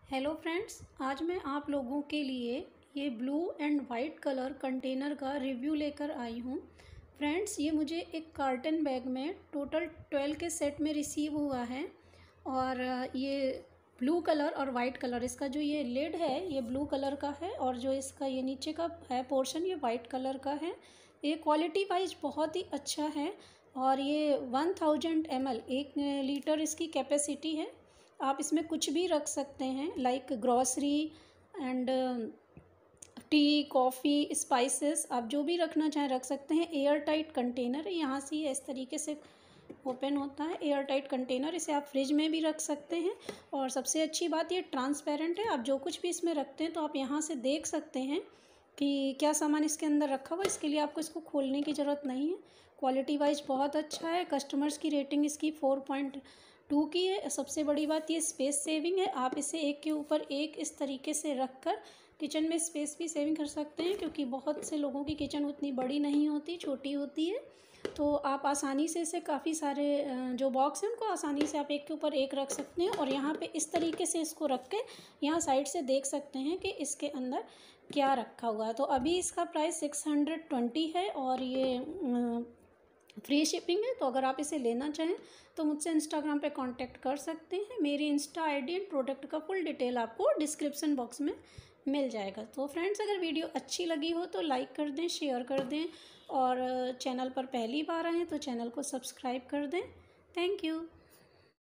Hello friends, आज मैं आप लोगों के लिए ये blue and white colour container का रिव्यू लेकर आई हूँ। फ्रेंड्स, ये मुझे एक कार्टन बैग में टोटल 12 के सेट में रिसीव हुआ है। और ये ब्लू कलर और वाइट कलर, इसका जो ये लिड है ये ब्लू कलर का है और जो इसका ये नीचे का है पोर्शन ये वाइट कलर का है। ये क्वालिटी वाइज बहुत ही अच्छा है और ये 1000 ml 1 लीटर इसकी कैपेसिटी है। आप इसमें कुछ भी रख सकते हैं, like grocery and tea, coffee, spices, आप जो भी रखना चाहें रख सकते हैं। एयर टाइट कंटेनर है, यहाँ से ये इस तरीके से ओपन होता है। एयर टाइट कंटेनर, इसे आप फ्रिज में भी रख सकते हैं। और सबसे अच्छी बात ये ट्रांसपेरेंट है, आप जो कुछ भी इसमें रखते हैं तो आप यहाँ से देख सकते हैं कि क्या सामान इसके अंदर रखा हुआ है। इसके लिए आपको इसको खोलने की ज़रूरत नहीं है। क्वालिटी वाइज बहुत अच्छा है। कस्टमर्स की रेटिंग इसकी 4.2 की है। सबसे बड़ी बात ये स्पेस सेविंग है। आप इसे एक के ऊपर एक इस तरीके से रख कर किचन में स्पेस भी सेविंग कर सकते हैं, क्योंकि बहुत से लोगों की किचन उतनी बड़ी नहीं होती, छोटी होती है। तो आप आसानी से इसे काफ़ी सारे जो बॉक्स हैं उनको आसानी से आप एक के ऊपर एक रख सकते हैं। और यहाँ पे इस तरीके से इसको रख के यहाँ साइड से देख सकते हैं कि इसके अंदर क्या रखा हुआ है। तो अभी इसका प्राइस 620 है और ये फ्री शिपिंग है। तो अगर आप इसे लेना चाहें तो मुझसे इंस्टाग्राम पे कांटेक्ट कर सकते हैं। मेरी इंस्टा आईडी एंड प्रोडक्ट का फुल डिटेल आपको डिस्क्रिप्शन बॉक्स में मिल जाएगा। तो फ्रेंड्स, अगर वीडियो अच्छी लगी हो तो लाइक कर दें, शेयर कर दें और चैनल पर पहली बार आएँ तो चैनल को सब्सक्राइब कर दें। Thank you.